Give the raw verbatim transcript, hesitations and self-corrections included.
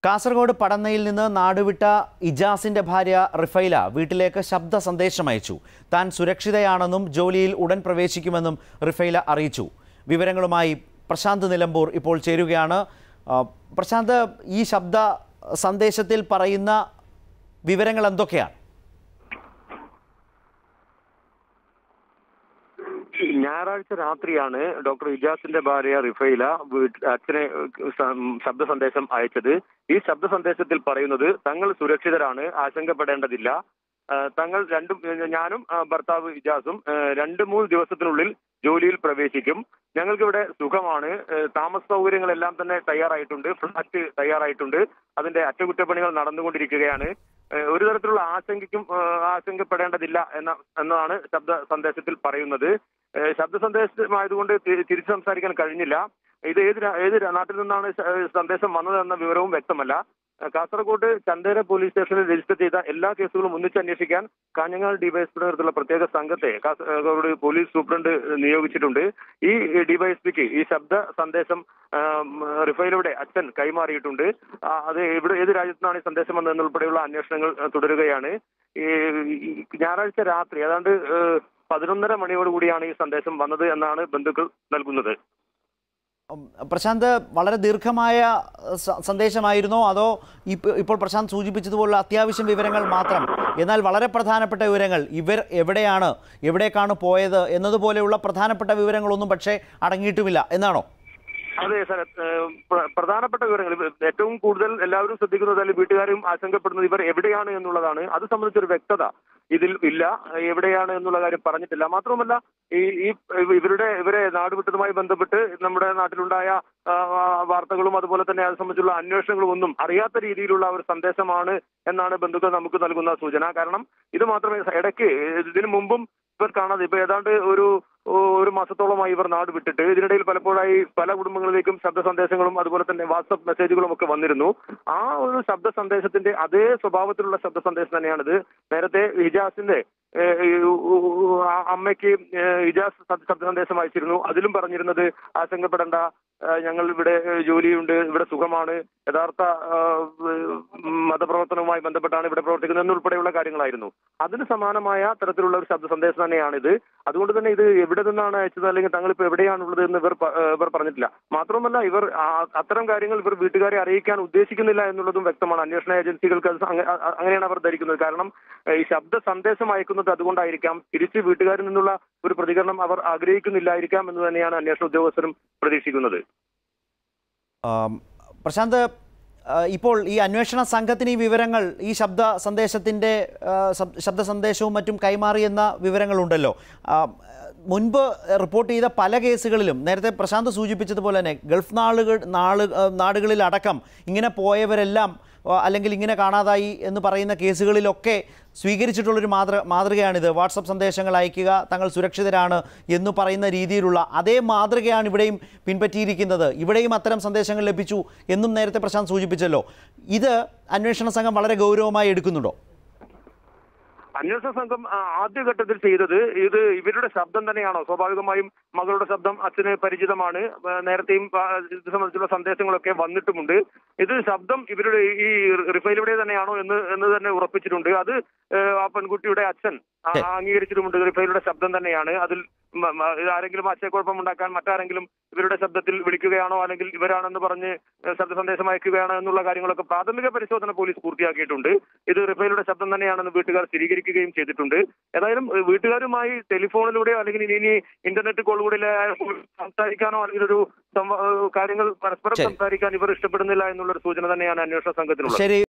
കാസർഗോഡ് പടന്നയിൽ നിന്ന് നാടുവിട്ട ഇജാസിന്റെ ഭാര്യ റിഫൈല വീട്ടിലേക്ക് ശബ്ദ സന്ദേശം അയച്ചു. താൻ സുരക്ഷിതയാണെന്നും ജോലിയിൽ ഉടൻ പ്രവേശിക്കുമെന്നും റിഫൈല അറിയിച്ചു. വിവരങ്ങളുമായി പ്രശാന്ത് നിലമ്പൂർ ഇപ്പോൾ ചേരുകയാണ്. പ്രശാന്ത്, ഈ ശബ്ദ സന്ദേശത്തിൽ പറയുന്ന വിവരങ്ങൾ എന്തൊക്കെയാണ്? ഞായറാഴ്ച രാത്രിയാണ് ഡോക്ടർ ഇജാസിന്റെ ഭാര്യ റിഫൈല അച്ഛനെ ശബ്ദ സന്ദേശം അയച്ചത്. ഈ ശബ്ദ സന്ദേശത്തിൽ പറയുന്നത് തങ്ങൾ സുരക്ഷിതരാണ്, ആശങ്കപ്പെടേണ്ടതില്ല. തങ്ങൾ രണ്ടും ഞാനും ഭർത്താവ് ഇജാസും രണ്ട് മൂന്ന് ദിവസത്തിനുള്ളിൽ ജോലിയിൽ പ്രവേശിക്കും. ഞങ്ങൾക്കിവിടെ സുഖമാണ്, താമസ സൗകര്യങ്ങളെല്ലാം തന്നെ തയ്യാറായിട്ടുണ്ട്, ഫ്ലാറ്റ് തയ്യാറായിട്ടുണ്ട്, അതിന്റെ അറ്റകുറ്റപ്പണികൾ നടന്നുകൊണ്ടിരിക്കുകയാണ്. ഒരു തരത്തിലുള്ള ആശങ്കയ്ക്കും ആശങ്കപ്പെടേണ്ടതില്ല എന്ന എന്നതാണ് ശബ്ദ സന്ദേശത്തിൽ പറയുന്നത്. ശബ്ദ സന്ദേശമായതുകൊണ്ട് തിരിച്ചു സംസാരിക്കാൻ കഴിഞ്ഞില്ല. ഇത് ഏത് ഏത് നാട്ടിൽ നിന്നാണ് സന്ദേശം വന്നതെന്ന വിവരവും വ്യക്തമല്ല. കാസർഗോഡ് ചന്ദേര പോലീസ് സ്റ്റേഷനിൽ രജിസ്റ്റർ ചെയ്ത എല്ലാ കേസുകളും ഒന്നിച്ച് അന്വേഷിക്കാൻ കാഞ്ഞങ്ങാട് ഡിവൈഎസ്പിയുടെ നേതൃത്വത്തിലുള്ള പ്രത്യേക സംഘത്തെ കാസർഗോഡ് പോലീസ് സൂപ്രണ്ട് നിയോഗിച്ചിട്ടുണ്ട്. ഈ ഡിവൈഎസ്പിക്ക് ഈ ശബ്ദ സന്ദേശം റിഫൈലയുടെ അച്ഛൻ കൈമാറിയിട്ടുണ്ട്. അത് ഇവിടെ ഏത് രാജ്യത്തു നിന്നാണ് ഈ സന്ദേശം വന്നതെന്നുൾപ്പെടെയുള്ള അന്വേഷണങ്ങൾ തുടരുകയാണ്. ഈ ഞായറാഴ്ച രാത്രി ഏതാണ്ട് പതിനൊന്നര മണിയോടുകൂടിയാണ് ഈ സന്ദേശം വന്നത് എന്നാണ് ബന്ധുക്കൾ നൽകുന്നത്. പ്രശാന്ത്, വളരെ ദീർഘമായ സന്ദേശമായിരുന്നോ അതോ ഇപ്പോൾ പ്രശാന്ത് സൂചിപ്പിച്ചതുപോലുള്ള അത്യാവശ്യം വിവരങ്ങൾ മാത്രം, എന്നാൽ വളരെ പ്രധാനപ്പെട്ട വിവരങ്ങൾ, ഇവർ എവിടെയാണ്, എവിടേക്കാണ് പോയത് എന്നതുപോലെയുള്ള പ്രധാനപ്പെട്ട വിവരങ്ങളൊന്നും പക്ഷേ അടങ്ങിയിട്ടുമില്ല എന്നാണോ? അതെ സാർ, പ്രധാനപ്പെട്ട വിവരങ്ങൾ ഏറ്റവും കൂടുതൽ എല്ലാവരും ശ്രദ്ധിക്കുന്നത്, അല്ലെങ്കിൽ വീട്ടുകാരും ആശങ്കപ്പെടുന്നത് ഇവർ എവിടെയാണ് എന്നുള്ളതാണ്. അത് സംബന്ധിച്ചൊരു വ്യക്തത ഇതിൽ ഇല്ല. എവിടെയാണ് എന്നുള്ള കാര്യം പറഞ്ഞിട്ടില്ല. മാത്രമല്ല, ഈ ഈ ഇവരുടെ ഇവരെ നാടുവിട്ടതുമായി ബന്ധപ്പെട്ട് നമ്മുടെ നാട്ടിലുണ്ടായ വാർത്തകളും അതുപോലെ തന്നെ അത് സംബന്ധിച്ചുള്ള അന്വേഷണങ്ങളും ഒന്നും അറിയാത്ത രീതിയിലുള്ള ഒരു സന്ദേശമാണ് എന്നാണ് ബന്ധുക്കൾ നമുക്ക് നൽകുന്ന സൂചന. കാരണം ഇത് മാത്രമേ ഇടയ്ക്ക് ഇതിനു മുമ്പും ഇവർ കാണാതെ ഇപ്പൊ ഏതാണ്ട് ഒരു ഒരു മാസത്തോളമായി ഇവർ നാട് വിട്ടിട്ട് ഇതിനിടയിൽ പലപ്പോഴായി പല കുടുംബങ്ങളിലേക്കും ശബ്ദ സന്ദേശങ്ങളും അതുപോലെ തന്നെ വാട്സപ്പ് മെസ്സേജുകളും ഒക്കെ വന്നിരുന്നു. ആ ഒരു ശബ്ദ സന്ദേശത്തിന്റെ അതേ സ്വഭാവത്തിലുള്ള ശബ്ദ സന്ദേശം തന്നെയാണിത്. നേരത്തെ ഇജാസിന്റെ അമ്മയ്ക്ക് ഇജാസ് ശബ്ദ സന്ദേശം അയച്ചിരുന്നു. അതിലും പറഞ്ഞിരുന്നത് ആശങ്കപ്പെടേണ്ട, ഞങ്ങൾ ഇവിടെ ജോലിയുണ്ട്, ഇവിടെ സുഖമാണ്, യഥാർത്ഥ മതപ്രവർത്തനവുമായി ബന്ധപ്പെട്ടാണ് ഇവിടെ പ്രവർത്തിക്കുന്നത് എന്നുൾപ്പെടെയുള്ള കാര്യങ്ങളായിരുന്നു. അതിന് സമാനമായ തരത്തിലുള്ള ഒരു ശബ്ദ സന്ദേശം തന്നെയാണിത്. അതുകൊണ്ട് തന്നെ ഇത് എവിടെ നിന്നാണ് അയച്ചത് അല്ലെങ്കിൽ തങ്ങളിപ്പോൾ എവിടെയാണുള്ളത് എന്ന് ഇവർ ഇവർ പറഞ്ഞിട്ടില്ല. മാത്രമല്ല, ഇവർ അത്തരം കാര്യങ്ങൾ ഇവർ വീട്ടുകാരെ അറിയിക്കാൻ ഉദ്ദേശിക്കുന്നില്ല എന്നുള്ളതും വ്യക്തമാണ്. അന്വേഷണ ഏജൻസികൾക്ക് അങ്ങനെയാണ് അവർ ധരിക്കുന്നത്. കാരണം ഈ ശബ്ദ സന്ദേശം അയക്കുന്നത് അതുകൊണ്ടായിരിക്കാം, തിരിച്ച് വീട്ടുകാരിൽ നിന്നുള്ള ഒരു പ്രതികരണം അവർ ആഗ്രഹിക്കുന്നില്ലായിരിക്കാം എന്ന് തന്നെയാണ് അന്വേഷണ ഉദ്യോഗസ്ഥരും പ്രതീക്ഷിക്കുന്നത്. പ്രശാന്ത്, ഇപ്പോൾ ഈ അന്വേഷണ സംഘത്തിന് ഈ വിവരങ്ങൾ, ഈ ശബ്ദ സന്ദേശത്തിൻ്റെ ശബ്ദ സന്ദേശവും മറ്റും കൈമാറിയെന്ന വിവരങ്ങളുണ്ടല്ലോ. മുൻപ് റിപ്പോർട്ട് ചെയ്ത പല കേസുകളിലും നേരത്തെ പ്രശാന്ത് സൂചിപ്പിച്ചതുപോലെ തന്നെ ഗൾഫ് നാളുകൾ നാള് നാടുകളിലടക്കം ഇങ്ങനെ പോയവരെല്ലാം അല്ലെങ്കിൽ ഇങ്ങനെ കാണാതായി എന്ന് പറയുന്ന കേസുകളിലൊക്കെ സ്വീകരിച്ചിട്ടുള്ളൊരു മാതൃ മാതൃകയാണിത്. വാട്സപ്പ് സന്ദേശങ്ങൾ അയക്കുക, തങ്ങൾ സുരക്ഷിതരാണ് എന്ന് പറയുന്ന രീതിയിലുള്ള അതേ മാതൃകയാണ് ഇവിടെയും പിൻപറ്റിയിരിക്കുന്നത്. ഇവിടെയും അത്തരം സന്ദേശങ്ങൾ ലഭിച്ചു എന്നും നേരത്തെ പ്രശാന്ത് സൂചിപ്പിച്ചല്ലോ. ഇത് അന്വേഷണ സംഘം വളരെ ഗൗരവമായി എടുക്കുന്നുണ്ടോ? അന്വേഷണ സംഘം ആദ്യഘട്ടത്തിൽ ചെയ്തത് ഇത് ഇവരുടെ ശബ്ദം തന്നെയാണോ? സ്വാഭാവികമായും മകളുടെ ശബ്ദം അച്ഛന് പരിചിതമാണ്, നേരത്തെയും ഇത് സംബന്ധിച്ചുള്ള സന്ദേശങ്ങളൊക്കെ വന്നിട്ടുമുണ്ട്. ഇത് ശബ്ദം ഇവരുടെ ഈ റിഫൈലയുടെ തന്നെയാണോ എന്ന് എന്ന് തന്നെ ഉറപ്പിച്ചിട്ടുണ്ട്. അത് ആ പെൺകുട്ടിയുടെ അച്ഛൻ അംഗീകരിച്ചിട്ടുമുണ്ട്. റിഫൈലയുടെ ശബ്ദം തന്നെയാണ്. അതിൽ ആരെങ്കിലും ആശയക്കുഴപ്പം ഉണ്ടാക്കാൻ മറ്റാരെങ്കിലും ഇവരുടെ ശബ്ദത്തിൽ വിളിക്കുകയാണോ അല്ലെങ്കിൽ ഇവരാണെന്ന് പറഞ്ഞ് ശബ്ദ സന്ദേശം അയക്കുകയാണോ എന്നുള്ള കാര്യങ്ങളൊക്കെ പ്രാഥമിക പരിശോധന പോലീസ് പൂർത്തിയാക്കിയിട്ടുണ്ട്. ഇത് റിഫൈലയുടെ ശബ്ദം തന്നെയാണെന്ന് വീട്ടുകാർ സ്ഥിരീകരിക്കുകയും ചെയ്തിട്ടുണ്ട്. ഏതായാലും വീട്ടുകാരുമായി ടെലിഫോണിലൂടെയോ അല്ലെങ്കിൽ ഇനി ഇന്റർനെറ്റ് കോളുകളിലോ സംസാരിക്കാനോ അല്ലെങ്കിൽ ഒരു കാര്യങ്ങൾ പരസ്പരം സംസാരിക്കാൻ ഇവർ ഇഷ്ടപ്പെടുന്നില്ല എന്നുള്ളൊരു സൂചന തന്നെയാണ് അന്വേഷണ സംഘത്തിനുള്ളത്.